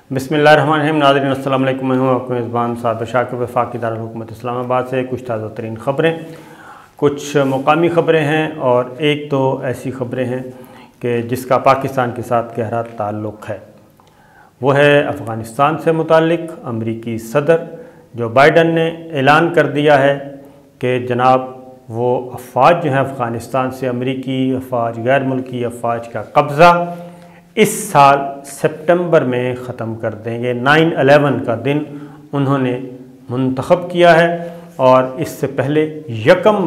बिस्मिल्लाहिर्रहमानिर्रहीम। नाज़रीन अस्सलाम वालेकुम। मैं हूँ आपको मेज़बान साद शाकिर वफाकी दारुल-हुकूमत इस्लामाबाद से कुछ ताज़ा तरीन ख़बरें, कुछ मुकामी ख़बरें हैं और एक तो ऐसी ख़बरें हैं कि जिसका पाकिस्तान के साथ गहरा ताल्लुक़ है। वो है अफ़ग़ानिस्तान से मुताल्लिक़ अमरीकी सदर जो बाइडन ने ऐलान कर दिया है कि जनाब वो अफ़वाज जो हैं अफ़ग़ानिस्तान से अमरीकी अफ़वाज, गैर मुल्की अफ़वाज का कब्ज़ा इस साल सितंबर में ख़त्म कर देंगे। 9/11 का दिन उन्होंने मुंतखब किया है और इससे पहले 1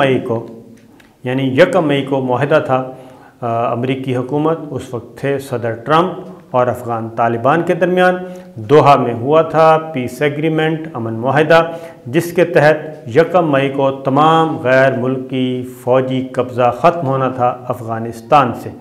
मई को मुआहदा था। अमरीकी हुकूमत उस वक्त थे सदर ट्रंप और अफ़गान तालिबान के दरमियान दोहा में हुआ था पीस एग्रीमेंट, अमन मुआहदा, जिसके तहत 1 मई को तमाम गैर मुल्की फ़ौजी कब्ज़ा ख़त्म होना था अफ़ग़ानिस्तान से।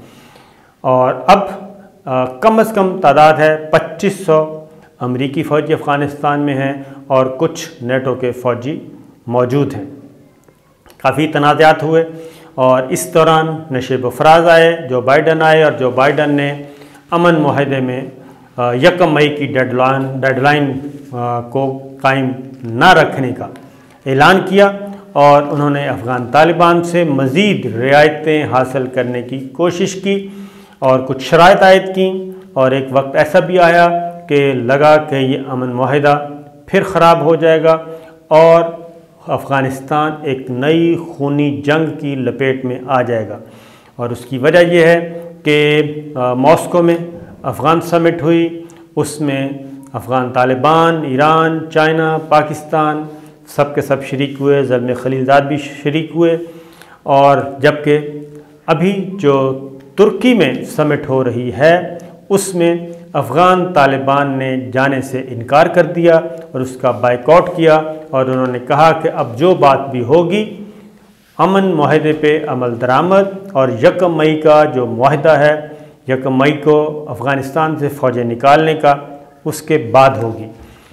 और अब कम से कम तादाद है 2500 अमरीकी फ़ौजी अफ़ग़ानिस्तान में हैं और कुछ नेटो के फ़ौजी मौजूद हैं। काफ़ी तनाज़ात हुए और इस दौरान नशेब फ़राज आए। जो बाइडन आए और जो बाइडन ने अमन मुआहदे में 1 मई की डेडलाइन को कायम ना रखने का ऐलान किया और उन्होंने अफ़गान तालिबान से मज़ीद रियायतें हासिल करने की कोशिश की और कुछ शराइत आयद की। और एक वक्त ऐसा भी आया कि लगा कि ये अमन मुआहदा फिर ख़राब हो जाएगा और अफ़ग़ानिस्तान एक नई खूनी जंग की लपेट में आ जाएगा। और उसकी वजह यह है कि मॉस्को में अफ़गान समिट हुई, उसमें अफ़गान तालिबान, ईरान, चाइना, पाकिस्तान सब के सब शरीक हुए, ज़ल्म खलीलज़ाद भी शरीक हुए। और जबकि अभी जो तुर्की में समिट हो रही है उसमें अफ़गान तालिबान ने जाने से इनकार कर दिया और उसका बायकॉट किया और उन्होंने कहा कि अब जो बात भी होगी अमन मुआहदे पे अमल दरामद और 1 मई का जो मुआहदा है 1 मई को अफ़ग़ानिस्तान से फ़ौजें निकालने का उसके बाद होगी।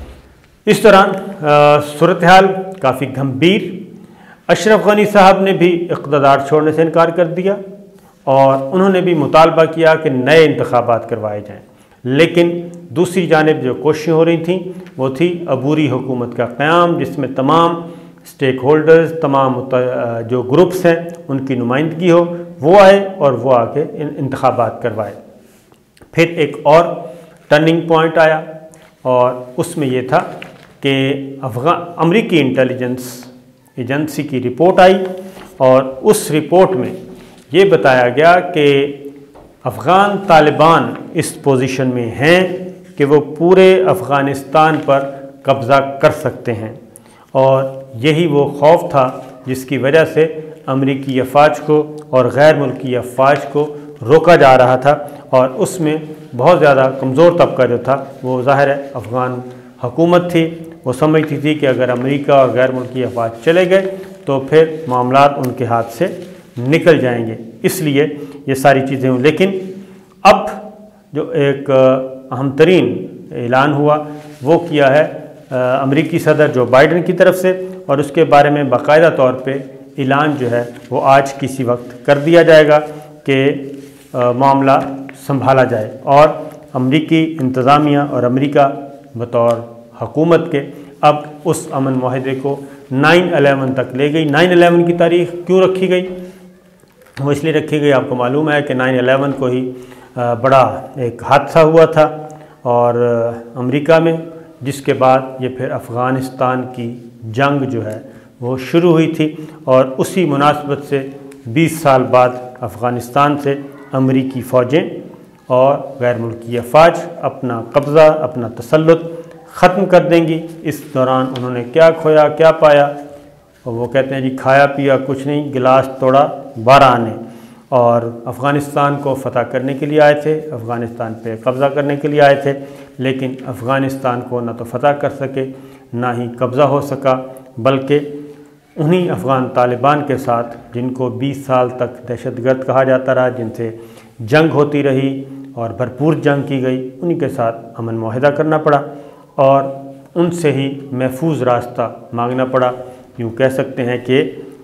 इस दौरान सूरत हाल काफ़ी गंभीर। अशरफ गनी साहब ने भी इक़्तिदार छोड़ने से इनकार कर दिया और उन्होंने भी मुतालबा किया कि नए इंतखाबात करवाए जाएं। लेकिन दूसरी जानिब जो कोशिशें हो रही थीं वो थी अबूरी हुकूमत का क़याम, जिसमें तमाम स्टेक होल्डर्स, तमाम जो ग्रुप्स हैं उनकी नुमाइंदगी हो, वो आए और वो आके इंतखाबात करवाए। फिर एक और टर्निंग पॉइंट आया और उसमें ये था कि अमरीकी इंटेलिजेंस एजेंसी की रिपोर्ट आई और उस रिपोर्ट में ये बताया गया कि अफ़गान तालिबान इस पोजीशन में हैं कि वो पूरे अफ़ग़ानिस्तान पर कब्ज़ा कर सकते हैं। और यही वो खौफ था जिसकी वजह से अमरीकी अफ़वाज को और गैर मुल्की अफ़वाज को रोका जा रहा था। और उसमें बहुत ज़्यादा कमज़ोर तबका जो था वो ज़ाहिर है अफ़गान हुकूमत थी। वो समझती थी कि अगर अमेरिका और गैर मुल्की अफ़वाज चले गए तो फिर मामलात उनके हाथ से निकल जाएंगे, इसलिए ये सारी चीज़ें हुई। लेकिन अब जो एक अहम तरीन ऐलान हुआ वो किया है अमरीकी सदर जो बाइडन की तरफ से और उसके बारे में बाकायदा तौर पे ऐलान जो है वो आज किसी वक्त कर दिया जाएगा कि मामला संभाला जाए। और अमरीकी इंतज़ामिया और अमेरिका बतौर हुकूमत के अब उस अमन मुआहदे को 9/11 तक ले गई। 9/11 की तारीख़ क्यों रखी गई? वो इसलिए रखी गई, आपको मालूम है कि 9/11 को ही बड़ा एक हादसा हुआ था और अमेरिका में, जिसके बाद ये फिर अफ़ग़ानिस्तान की जंग जो है वो शुरू हुई थी। और उसी मुनासबत से 20 साल बाद अफ़ग़ानिस्तान से अमरीकी फ़ौजें और गैर मुल्की अफ़वाज अपना कब्ज़ा, अपना तसल्लुत ख़त्म कर देंगी। इस दौरान उन्होंने क्या खोया क्या पाया, और वो कहते हैं जी खाया पिया कुछ नहीं, गिलास तोड़ा 12 आने। और अफ़ग़ानिस्तान को फ़तह करने के लिए आए थे, अफ़ग़ानिस्तान पे कब्ज़ा करने के लिए आए थे, लेकिन अफ़ग़ानिस्तान को न तो फ़तह कर सके ना ही कब्ज़ा हो सका, बल्कि उन्हीं अफ़ग़ान तालिबान के साथ जिनको 20 साल तक दहशतगर्द कहा जाता रहा, जिनसे जंग होती रही और भरपूर जंग की गई, उन्हीं के साथ अमन मुआहदा करना पड़ा और उनसे ही महफूज रास्ता मांगना पड़ा। यूँ कह सकते हैं कि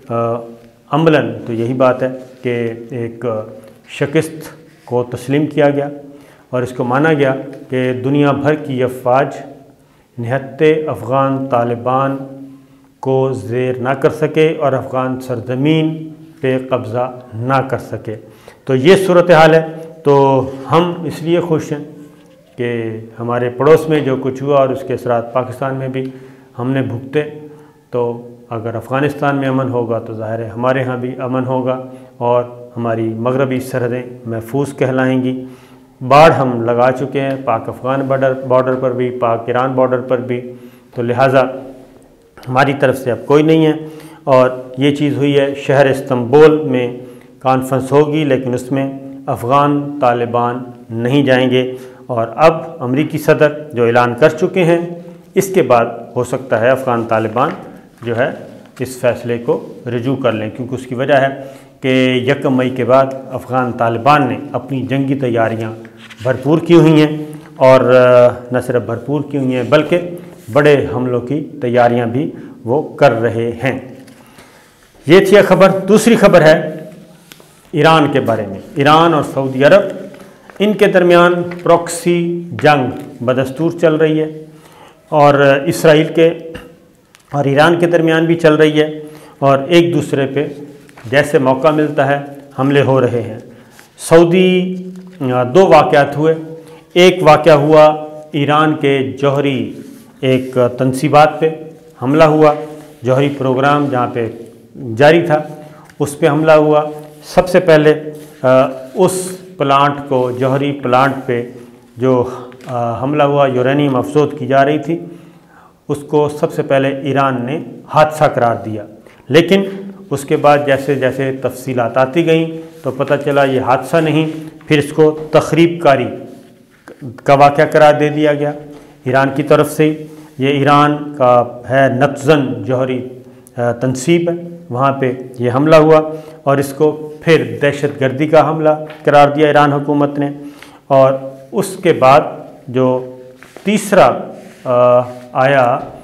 अमलन तो यही बात है कि एक शिकस्त को तस्लीम किया गया اور اس کو مانا گیا کہ دنیا بھر کی افواج نہتے افغان طالبان کو زیر نہ کر سکے اور افغان سرزمین پہ قبضہ نہ کر سکے۔ تو یہ صورتحال ہے۔ تو ہم اس لیے خوش ہیں کہ ہمارے پڑوس میں جو کچھ ہوا اور اس کے اثرات پاکستان میں بھی ہم نے بھگتے، تو اگر افغانستان میں امن ہوگا تو ظاہر ہے ہمارے ہاں بھی امن ہوگا اور ہماری مغربی سرحدیں محفوظ کہلائیں گی۔ باڑ ہم لگا چکے ہیں پاک افغان بارڈر پر بھی، پاک ایران بارڈر پر بھی، تو لہٰذا ہماری طرف سے اب کوئی نہیں ہے۔ اور یہ چیز ہوئی ہے، شہر استنبول میں کانفرنس ہوگی لیکن اس میں افغان طالبان نہیں جائیں گے، اور اب امریکی صدر جو اعلان کر چکے ہیں، اس کے بعد ہو سکتا ہے افغان طالبان جو ہے اس فیصلے کو رجوع کر لیں، کیونکہ اس کی وجہ ہے کہ 1 مئی کے بعد افغان طالبان نے اپنی جنگی تیاریاں بھرپور کی ہوئی ہیں، اور نہ صرف بھرپور کی ہوئی ہیں بلکہ بڑے حملوں کی تیاریاں بھی وہ کر رہے ہیں۔ یہ تھی خبر۔ دوسری خبر ہے ایران کے بارے میں۔ ایران اور سعودی عرب، ان کے درمیان پروکسی جنگ بدستور چل رہی ہے، اور اسرائیل کے اور ایران کے درمیان بھی چل رہی ہے، اور ایک دوسرے پہ جیسے موقع ملتا ہے حملے ہو رہے ہیں۔ سعودی 2 واقعات ہوئے۔ ایک واقعہ ہوا ایران کے جوہری ایک تنصیبات پہ حملہ ہوا، جوہری پروگرام جہاں پہ جاری تھا اس پہ حملہ ہوا۔ سب سے پہلے اس پلانٹ کو، جوہری پلانٹ پہ جو حملہ ہوا، یورینیم افزود کی جا رہی تھی، اس کو سب سے پہلے ایران نے حادثہ قرار دیا، لیکن اس کے بعد جیسے جیسے تفصیلات آتی گئیں تو پتہ چلا یہ حادثہ نہیں، پھر اس کو تخریب کاری کا واقعہ قرار دے دیا گیا ایران کی طرف سے۔ یہ ایران کا ہے نتزن جوہری تنصیب ہے، وہاں پہ یہ حملہ ہوا، اور اس کو پھر دہشت گردی کا حملہ قرار دیا ایران حکومت نے۔ اور اس کے بعد جو تیسرا آیا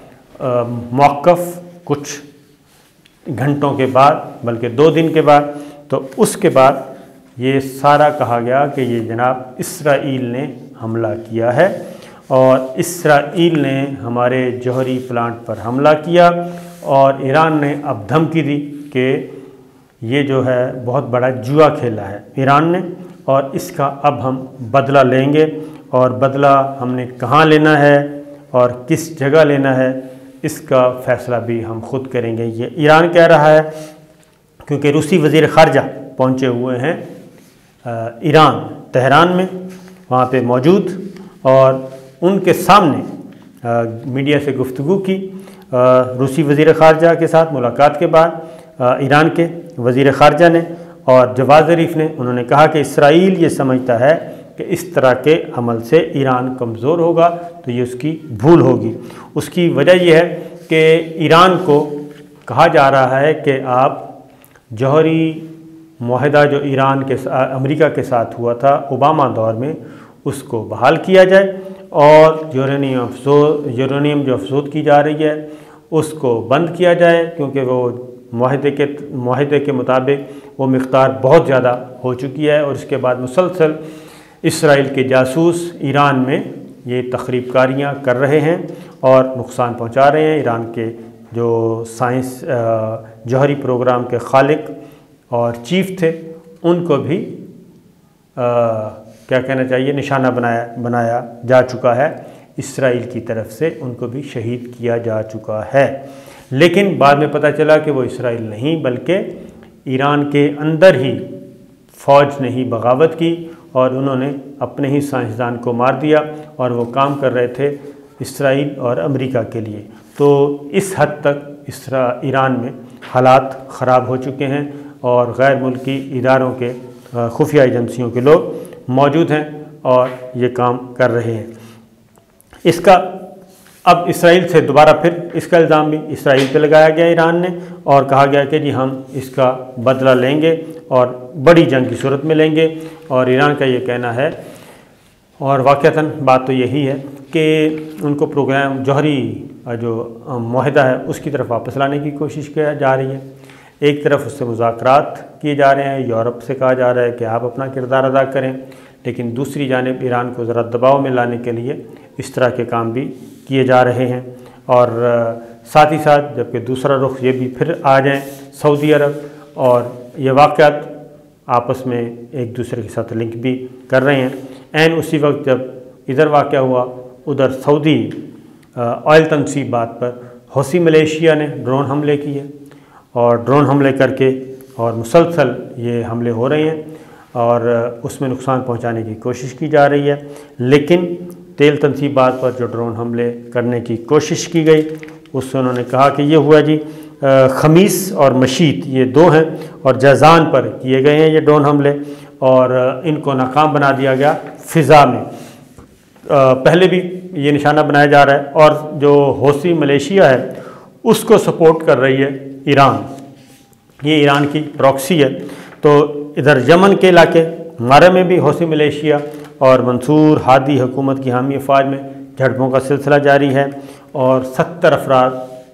موقف کچھ گھنٹوں کے بعد، بلکہ 2 دن کے بعد، تو اس کے بعد یہ سارا کہا گیا کہ یہ جناب اسرائیل نے حملہ کیا ہے، اور اسرائیل نے ہمارے جوہری پلانٹ پر حملہ کیا، اور ایران نے اب دھمکی دی کہ یہ جو ہے بہت بڑا جوا کھیلا ہے ایران نے، اور اس کا اب ہم بدلہ لیں گے، اور بدلہ ہم نے کہاں لینا ہے اور کس جگہ لینا ہے اس کا فیصلہ بھی ہم خود کریں گے، یہ ایران کہہ رہا ہے، کیونکہ روسی وزیر خارجہ پہنچے ہوئے ہیں ایران تہران میں، وہاں پہ موجود، اور ان کے سامنے میڈیا سے گفتگو کی روسی وزیر خارجہ کے ساتھ ملاقات کے بعد ایران کے وزیر خارجہ نے اور جواد ظریف نے، انہوں نے کہا کہ اسرائیل یہ سمجھتا ہے کہ اس طرح کے عمل سے ایران کمزور ہوگا تو یہ اس کی بھول ہوگی۔ اس کی وجہ یہ ہے کہ ایران کو کہا جا رہا ہے کہ آپ جوہری معاہدہ جو ایران کے امریکہ کے ساتھ ہوا تھا اوباما دور میں، اس کو بحال کیا جائے، اور یورینیم جو افزود کی جا رہی ہے اس کو بند کیا جائے، کیونکہ وہ معاہدے کے مطابق وہ مقدار بہت زیادہ ہو چکی ہے، اور اس کے بعد مسلسل اسرائیل کے جاسوس ایران میں یہ تخریب کاریاں کر رہے ہیں اور نقصان پہنچا رہے ہیں۔ ایران کے جو سائنس جوہری پروگرام کے خالق اور چیف تھے ان کو بھی کیا کہنا چاہیے نشانہ بنایا جا چکا ہے، اسرائیل کی طرف سے ان کو بھی شہید کیا جا چکا ہے، لیکن بعد میں پتہ چلا کہ وہ اسرائیل نہیں بلکہ ایران کے اندر ہی فوج نے ہی بغاوت کی، اور انہوں نے اپنے ہی سائنسدان کو مار دیا، اور وہ کام کر رہے تھے اسرائیل اور امریکہ کے لیے۔ تو اس حد تک ایران میں حالات خراب ہو چکے ہیں، اور غیر ملکی اداروں کے خفیہ ایجنسیوں کے لوگ موجود ہیں اور یہ کام کر رہے ہیں۔ اس کا اب اسرائیل سے دوبارہ پھر اس کا الزام بھی اسرائیل پہ لگایا گیا ایران نے، اور کہا گیا کہ جی ہم اس کا بدلہ لیں گے اور بڑی جنگ کی صورت میں لیں گے، اور ایران کا یہ کہنا ہے، اور واقعتاً بات تو یہی ہے کہ ان کو پروگرام جوہری جو معاہدہ ہے اس کی طرف واپس لانے کی کوشش کیا جا رہی ہے۔ ایک طرف اس سے مذاکرات کیے جا رہے ہیں، یورپ سے کہا جا رہا ہے کہ آپ اپنا کردار ادا کریں، لیکن دوسری جانب ایران کو ذرا دباؤ میں لانے کے لیے اس طرح کے کام بھی کیے جا رہے ہیں۔ اور ساتھ ہی ساتھ جبکہ دوسرا رخ یہ بھی پھر آ جائیں سعودی عرب، اور یہ واقعات آپس میں ایک دوسرے کے ساتھ لنک بھی کر رہے ہیں۔ عین اسی وقت جب ادھر واقعہ ہوا، ادھر سعودی آئل تنصیبات پر حوثی ملیشیا نے ڈرون حملے کیے، اور ڈرون حملے کر کے اور مسلسل یہ حملے ہو رہے ہیں اور اس میں نقصان پہنچانے کی کوشش کی جا رہی ہے۔ لیکن تیل تنصیبات پر جو ڈرون حملے کرنے کی کوشش کی گئی، اس سے انہوں نے کہا کہ یہ ہوا جی خمیس اور مشیط، یہ دو ہیں، اور جازان پر کیے گئے ہیں یہ ڈرون حملے، اور ان کو ناکام بنا دیا گیا فضا میں۔ پہلے بھی یہ نشانہ بنایا جا رہا ہے، اور جو حوثی ملیشیا ہے اس کو سپورٹ کر رہی ہے ایران، یہ ایران کی پراکسی ہے۔ تو ادھر یمن کے علاقے مارے میں بھی حوثی ملیشیا اور منصور ہادی حکومت کی حامی افواج میں جھڑپوں کا سلسلہ جاری ہے، اور 70 افراد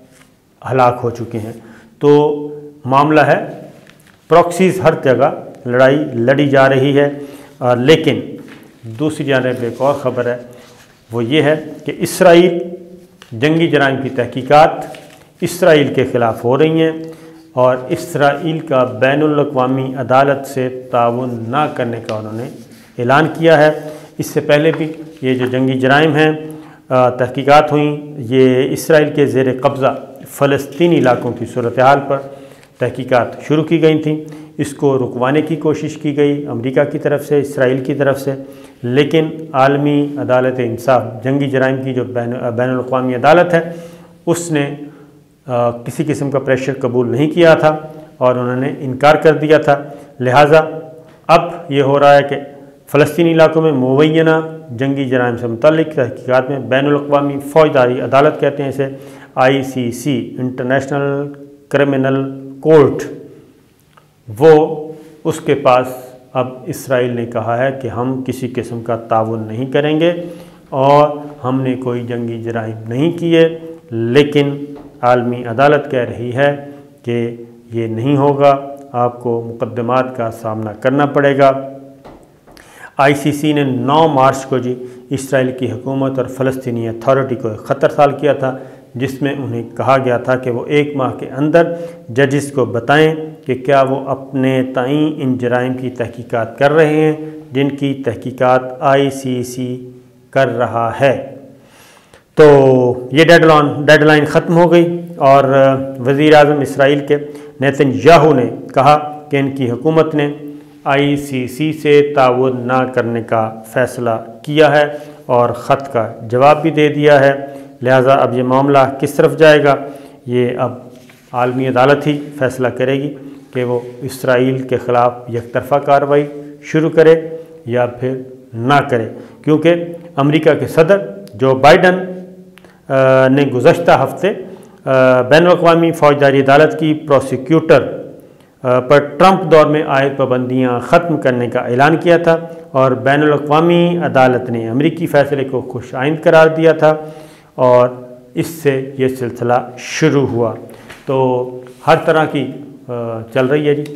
ہلاک ہو چکے ہیں۔ تو معاملہ ہے پراکسیز ہر جگہ لڑائی لڑی جا رہی ہے۔ لیکن دوسری جانب ایک اور خبر ہے، وہ یہ ہے کہ اسرائیل جنگی جرائم کی تحقیقات اسرائیل کے خلاف ہو رہی ہیں، اور اسرائیل کا بین الاقوامی عدالت سے تعاون نہ کرنے کا انہوں نے اعلان کیا ہے۔ اس سے پہلے بھی یہ جو جنگی جرائم ہیں تحقیقات ہوئیں، یہ اسرائیل کے زیر قبضہ فلسطینی علاقوں کی صورتحال پر تحقیقات شروع کی گئی تھیں۔ اس کو رکوانے کی کوشش کی گئی امریکہ کی طرف سے، اسرائیل کی طرف سے، لیکن عالمی عدالت انصاف جنگی جرائم کی جو بین الاقوامی عدالت ہے، اس نے کسی قسم کا پریشر قبول نہیں کیا تھا اور انہوں نے انکار کر دیا تھا۔ لہٰذا اب یہ ہو رہا ہے کہ فلسطینی علاقوں میں مبینہ جنگی جرائم سے متعلق تحقیقات میں بین الاقوامی فوجداری عدالت کہتے ہیں اسے، ICC انٹرنیشنل کرمنل کورٹ، وہ اس کے پاس اب اسرائیل نے کہا ہے کہ ہم کسی قسم کا تعاون نہیں کریں گے اور ہم نے کوئی جنگی جرائم نہیں کیے، لیکن عالمی عدالت کہہ رہی ہے کہ یہ نہیں ہوگا، آپ کو مقدمات کا سامنا کرنا پڑے گا۔ ICC نے 9 مارچ کو جی اسرائیل کی حکومت اور فلسطینی اتھارٹی کو ایک خط ارسال کیا تھا، جس میں انہیں کہا گیا تھا کہ وہ 1 ماہ کے اندر ججز کو بتائیں کہ کیا وہ اپنے تئیں ان جرائم کی تحقیقات کر رہے ہیں جن کی تحقیقات ICC کر رہا ہے۔ تو یہ ڈیڈ لائن ختم ہو گئی، اور وزیر اعظم اسرائیل کے نیتن یاہو نے کہا کہ ان کی حکومت نے ICC سے تعاون نہ کرنے کا فیصلہ کیا ہے اور خط کا جواب بھی دے دیا ہے۔ لہٰذا اب یہ معاملہ کس طرف جائے گا، یہ اب عالمی عدالت ہی فیصلہ کرے گی کہ وہ اسرائیل کے خلاف یک طرفہ کارروائی شروع کرے یا پھر نہ کرے، کیونکہ امریکہ کے صدر جو بائیڈن نے گزشتہ ہفتے بین الاقوامی فوجداری عدالت کی پروسیکیوٹر پر ٹرمپ دور میں عائد پابندیاں ختم کرنے کا اعلان کیا تھا، اور بین الاقوامی عدالت نے امریکی فیصلے کو خوش آئند قرار دیا تھا، اور اس سے یہ سلسلہ شروع ہوا۔ تو ہر طرح کی چل رہی ہے جی،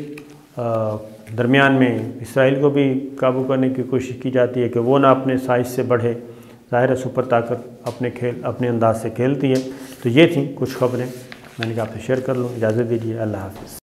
درمیان میں اسرائیل کو بھی قابو کرنے کی کوشش کی جاتی ہے کہ وہ نہ اپنے سائز سے بڑھے، ظاہر ہے سپر طاقت اپنے انداز سے کھیلتی ہے۔ تو یہ تھیں کچھ خبریں، میں نے کہا آپ سے شیئر کر لوں۔ اجازت دیجیے، اللہ حافظ۔